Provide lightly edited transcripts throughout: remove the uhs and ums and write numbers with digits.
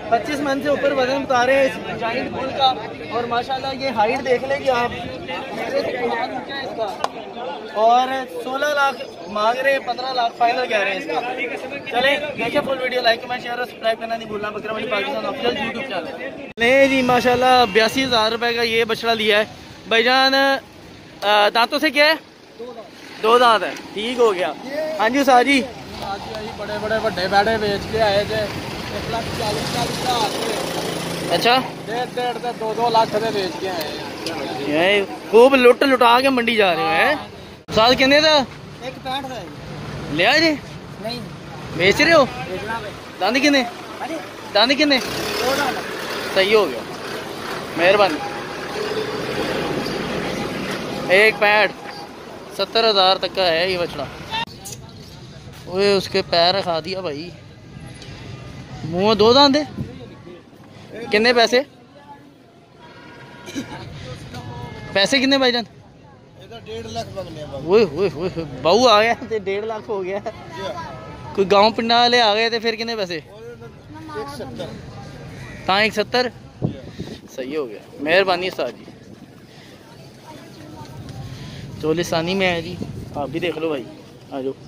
25 मन से ऊपर वजन बता रहे हैं इस जायंट बुल का। और माशाल्लाह ये हाइट देख लें कि आप, इसका और 16 लाख मांग रहे हैं, 15 लाख फाइनल कह रहे हैं इसका। चले देखिए full video, like comment share और सब्सक्राइब करना नहीं भूलना। Bakra Mandi Pakistan official YouTube channel. नहीं जी माशाल्लाह 82,000 रुपये का ये बछड़ा लिया है भाईजान। दांतों से क्या है? 2 दांत है, ठीक हो गया। हाँ जी उस्ताद जी, बड़े बड़े बड़े बैठे बेच के आए थे 1,40,000। अच्छा 1.5 लाख से बेच के आए। खूब लुट लुटा के मंडी जा रहे हैं। साल कितने था? 1.65 लिया जी? नहीं बेच रहे हो? दांत कितने? दांत कितने? 2 दांत। सही हो गया, मेहरबानी। 1.65 70,000 तक का है ये बछड़ा। ओए उसके पैर खा दिया भाई। मुंह में 2 दांत है। कितने पैसे? पैसे कितने भाईजान? 1.5 लाख मंगने हैं। ओए बहू आ गया तो 1.5 लाख हो गया। कोई गांव पिंडा वाले आ गए थे, फिर कितने पैसे? 170। हाँ 170 सही हो गया, मेहरबानी उस्ताद जी। चोलिस्तानी में है जी, आप भी देख लो भाई, आ जाओ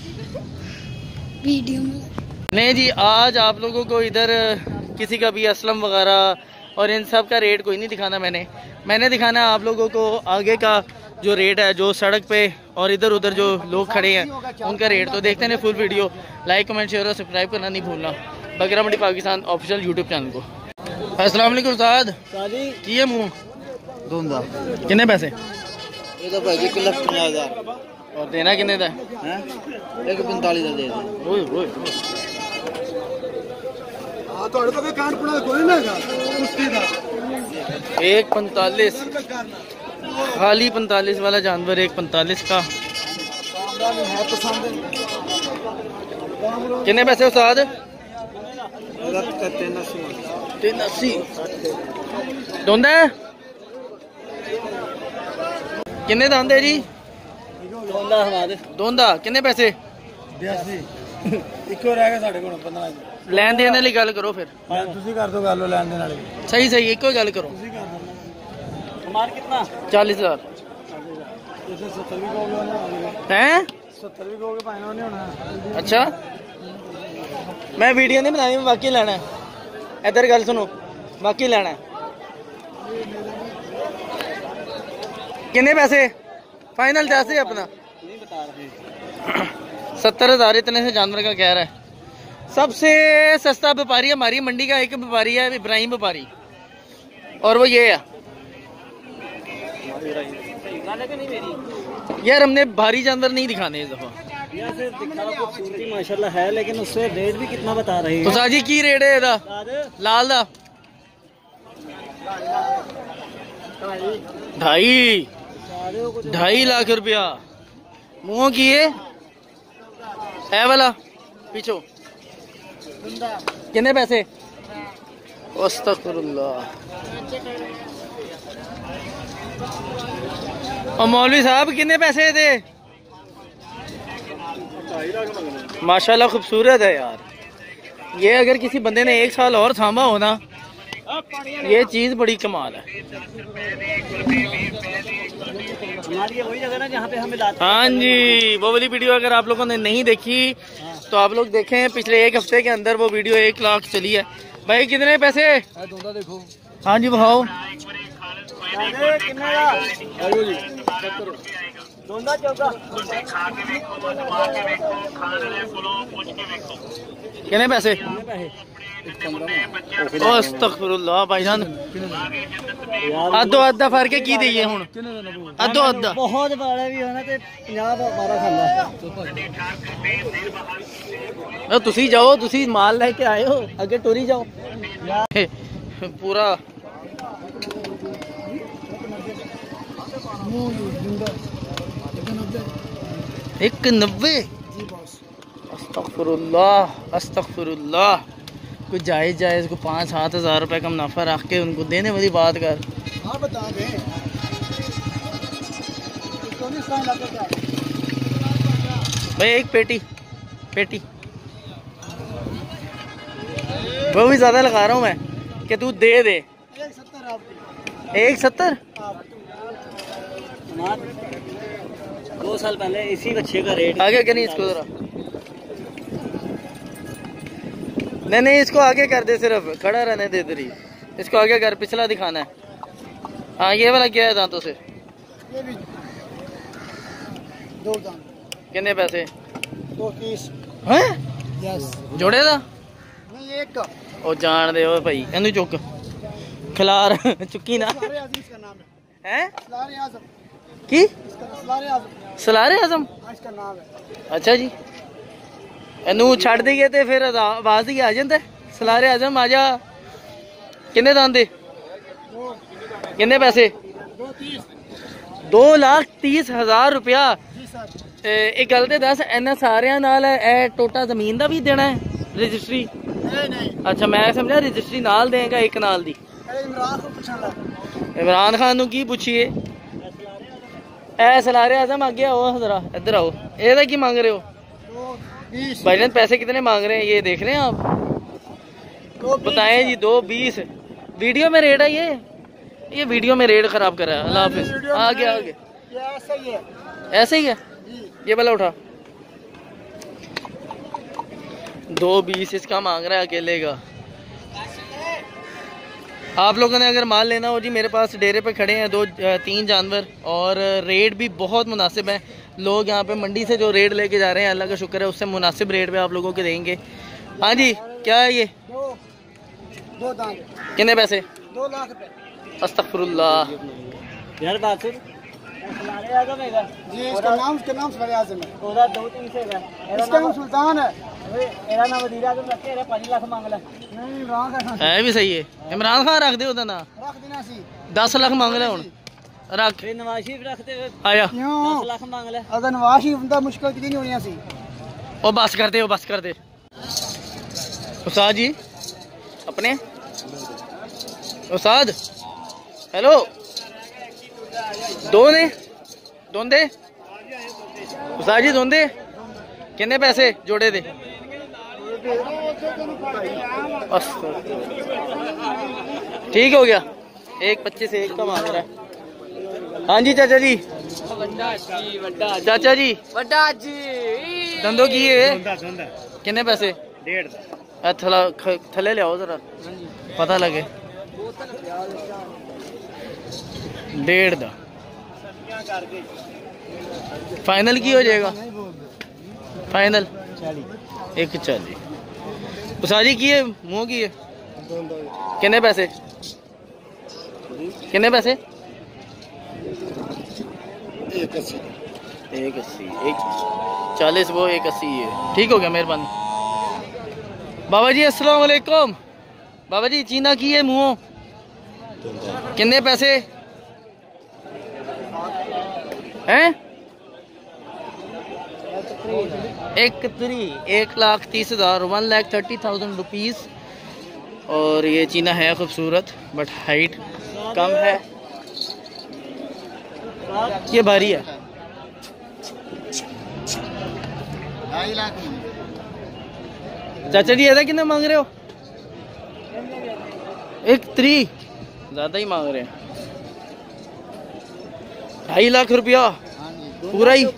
वीडियो में। नहीं जी आज आप लोगों को इधर किसी का भी असलम वगैरह और इन सब का रेट कोई नहीं दिखाना। मैंने दिखाना आप लोगों को आगे का जो रेट है, जो सड़क पे और इधर उधर जो लोग खड़े हैं उनका रेट। तो देखते हैं full video, like comment share और सब्सक्राइब करना नहीं भूलना Bakra Mandi Pakistan official YouTube channel को। अस्सलाम वालेकुम उस्ताद की है मुँह दोंदा कितने पैसे? ये तो भाई 1,50,000 और देना कितने का? 1.45 का दे दे। ਤੁਹਾਡੇ ਕੋਲ ਕਾਂਡ ਪੜਾ ਕੋਈ ਨਾ ਹੈਗਾ ਕੁਸ਼ਤੀ ਦਾ। 1.45 खाली 45 वाला जानवर 1.45 का। कितने पैसे उस्ताद? 380 दोंदा है। कितने दांत है जी? दोंदा कितने पैसे? 82 ਇੱਕੋ ਰਹਿ ਗਿਆ ਸਾਡੇ ਕੋਲ 15। ਲੈਣ ਦੇਣ ਵਾਲੀ ਗੱਲ ਕਰੋ ਫਿਰ। ਤੁਸੀਂ ਕਰ ਦੋ ਗੱਲ ਲੈਣ ਦੇਣ ਵਾਲੀ। सही ਇੱਕੋ ਹੀ ਗੱਲ ਕਰੋ। हमार कितना? 40,000 70 भी कहोगे हैं? 70 भी कहोगे पाए नहीं होना। अच्छा मैं वीडियो नहीं बनानी, बाकी लेना है। इधर गल सुनो, बाकी लेना है। कितने पैसे फाइनल? जैसे अपना 70,000 इतने से जानवर का कह रहा है। सबसे सस्ता व्यापारी हमारी मंडी का एक व्यापारी है, इब्राहिम व्यापारी, और वो ये है यार। हमने भारी जानवर नहीं दिखाने इस दफा। खूबसूरती माशाल्लाह है, लेकिन उससे रेट भी कितना बता रही है? तो साजी की रेट है ਇਹਦਾ? लाल दा 2.5 लाख रुपया। मुँह की है वाला पीछो। कितने पैसे? अस्तगफिरुल्लाह। और मौलवी साहब कितने पैसे थे? माशाल्लाह खूबसूरत है यार। ये अगर किसी बंदे ने 1 साल और थामा हो ना, ये चीज बड़ी कमाल है। हमारी वही जगह ना जहाँ पे हमें लाते। हाँ जी वो वाली वीडियो अगर आप लोगों ने नहीं देखी तो आप लोग देखें, पिछले 1 हफ्ते के अंदर वो वीडियो 1 लाख चली है। भाई कितने पैसे? दोंदा देखो। हाँ जी बताओ। कितने पैसे? अस्तगफिरुल्लाह भाईजान, अद्धो अद्धा फर्क की दईए हुण? अद्धो अद्धा बहुत बड़ा भी होना ते 50 12 खाना। तुसी जाओ, तुसी माल लेके आए हो, आगे टोरी जाओ पूरा। एक 90। अस्तगफिरुल्लाह अस्तगफिरुल्लाह। कोई जायज़ को 5-7 हज़ार रुपये का मुनाफा रख के उनको देने वाली बात कर। हाँ बता दे। भाई एक पेटी वो भी ज्यादा लगा रहा हूँ मैं कि तू दे दे। 170 2 साल पहले इसी बच्चे का रेट आगे करिए इसको जरा। नहीं इसको आगे कर दे, सिर्फ खड़ा रहने दे तेरी। इसको आगे कर, पिछला दिखाना है। हाँ ये वाला क्या है दांतों से? ये भी 2 दांत। कितने पैसे? 230 हैं? यस। जोड़े दा? नहीं एक का। ओ जान दे ओ भाई, एनू चुक खिलार चुकी ना। सलारे आज़म इसका नाम है। हैं? सलारे आज़म की? इसका सलारे आज़म। सलारे आजम इसका नाम है। अच्छा जी। एनू छड़ दईए ते फिर आवाज ही आ जाता है सलारे आजम आ जा। किन्ने दांत दे? किन्ने पैसे? 2,30,000 रुपया। जी सर। एक गल ते दस, इन्ना सारिया नाल टोटा जमीन दा भी देना है रजिस्ट्री? नहीं अच्छा मैं समझा रजिस्ट्री नाल देगा एक नाल दी। इमरान को पूछना लगा। इमरान खान नू की पूछिए। ए सलारे आजम आगे आओ जरा, इधर आओ। एदा की मांग रहे हो? 220। भाईजान पैसे कितने मांग रहे हैं ये देख रहे हैं आप? 220 बताएं जी। 220 वीडियो में रेट है ये वीडियो में रेट खराब कर रहा है। अल्लाह हाफिज। आगे ये ऐसा ही है। ऐसे ही है ये वाला उठा। 220 इसका मांग रहा है अकेले का। आप लोगों ने अगर माल लेना हो जी, मेरे पास डेरे पे खड़े हैं 2-3 जानवर और रेट भी बहुत मुनासिब है। लोग यहाँ पे मंडी से जो रेट लेके जा रहे हैं अल्लाह का शुक्र है उससे मुनासिब रेट पे आप लोगों के देंगे। हाँ जी क्या है ये? 2 दांत। कितने पैसे? 2 लाख रुपए। अस्तगफुरुल्लाह। यार बात सुन, सलारे आज़म है जी इसका नाम सलारे आज़म है। ओदा 2-3 से है। इसका नाम सुल्तान है। मेरा नाम वजीर आज़म रख के 5 लाख मांग ले। नहीं इमरान का है भी सही है। इमरान खान रख दे ओदा ना। रख देना सी। 10 लाख मांग रहे हुन रख। फिर नवाज शरीफ रखते हुए आया 10 लाख मांग ले। अगर नवाज शरीफ दा मुश्किल कितनी नहीं होनी सी। ओ बस कर दे, ओ बस कर दे। उस्ताद जी अपने उस्ताद हेलो दोंदे उस्ताद जी दोंदे कितने पैसे जोड़े दे? ठीक हो गया। 1.25 एक का मांग रहा है। हाँ जी चाचा जी। चाचा जी धंधो की है कितने पैसे? 1.5 थले ले आओ जरा पता लगे। 1.5 दा फाइनल की हो जाएगा? फाइनल 1.40। उसारी की है मुँह की है कितने पैसे? कितने पैसे? 180। 140 वो 180 है। ठीक हो गया मेहरबानी। बाबा जी अस्सलाम वालेकुम। बाबा जी चीना की है मुँह कितने पैसे हैं? 1,30,000 1,30,000 रुपीज़। और ये चीना है खूबसूरत बट हाइट कम है। ये भारी है। 2.5 लाख। चाचा जी ऐसा कितना मांग रहे हो? 1.3 ज्यादा ही मांग रहे हैं। 2.5 लाख रुपया पूरा ही।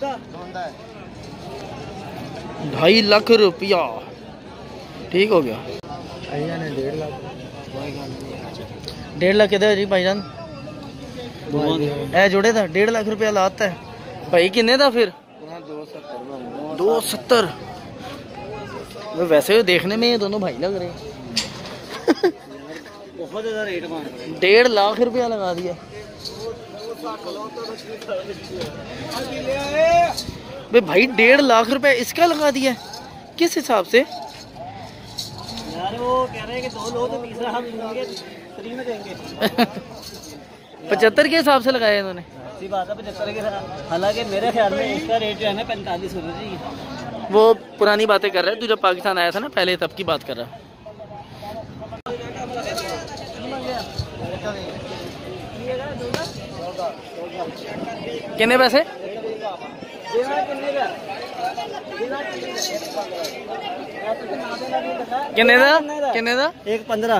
2.5 लाख रुपया ठीक हो गया। 1.5 लाख किधर जी भाईजान? ए जोड़े था 1.5 लाख रुपया लाता है भाई। किन्ने था फिर? 270। वैसे देखने में ये दोनों भाई लग रहे हैं। बहुत ज्यादा रेट मांग रहे हैं। 1.5 लाख रुपया लगा दिया भाई। 1.5 लाख रुपया इसका लगा दिया किस हिसाब से? यार वो कह रहे हैं कि 2 लो तो तीसरा हम लेंगे, फ्री में देंगे। 75 के हिसाब से लगाया इन्होंने। सी बात है 75 के। हालांकि मेरे ख्याल में इसका रेट जो है ना 45 होना चाहिए। वो पुरानी बातें कर रहा है। तू जब पाकिस्तान आया था ना पहले तब की बात कर रहा है। कितने पैसे? किन्ने दा किन्ने दा? एक 15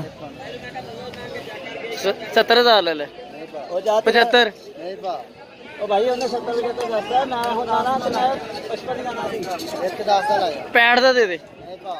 70,000 ले ले। 75 नहीं पा ओ भाई उन्हें 70 करता है ना हो ना ना 55 का ना एक 10 साल आया 65 दा दे दे। नहीं पा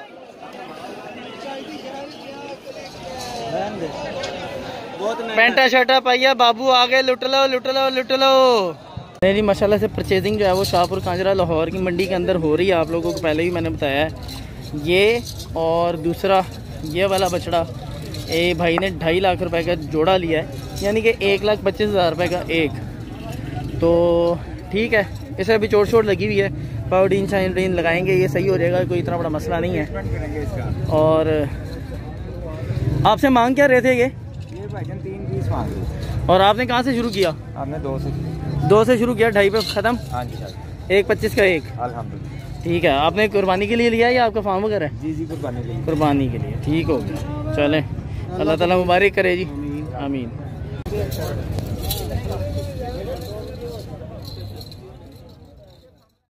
बहुत पेंटा शर्टा पाइया बाबू आ गए, लुट लो लुट लो लुट लो। मेरी माशाल्लाह से परचेजिंग जो है वो शाहपुर कांजरा लाहौर की मंडी के अंदर हो रही है। आप लोगों को पहले भी मैंने बताया है। ये और दूसरा ये वाला बछड़ा भाई ने 2.5 लाख रुपए का जोड़ा लिया है, यानी कि 1,25,000 रुपये का एक। तो ठीक है, इसे अभी चोट शोट लगी हुई है, पाउडीन शाइडीन लगाएंगे, ये सही हो जाएगा, कोई इतना बड़ा मसला नहीं है। और आपसे मांग क्या रहे थे ये भाईजान 3-20 मांगे और आपने कहाँ से शुरू किया? आपने 2 से 2 से शुरू किया, 2.5 पे ख़त्म। हाँ जी सर 1,25 का एक। अल्हम्दुलिल्लाह। ठीक है, आपने कुर्बानी के लिए लिया या आपका फार्म वगैरह है? जी कुर्बानी के लिए। कुर्बानी के लिए, ठीक हो गया। चलें, अल्लाह ताला मुबारक करे जी, आमीन।